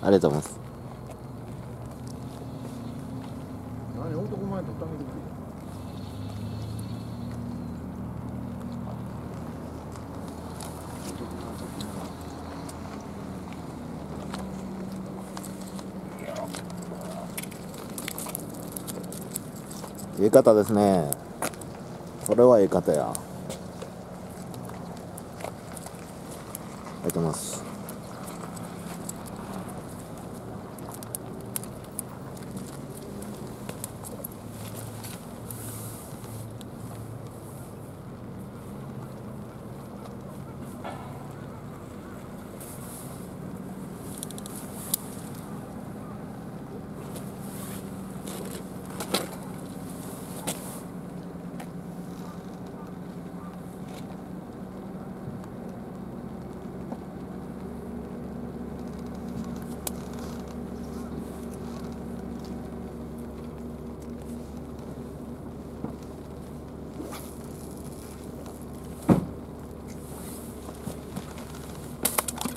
ありがとうございます。 何男前とっためてくれ。 ええ方ですね。これはええ方や。ありがとうございます。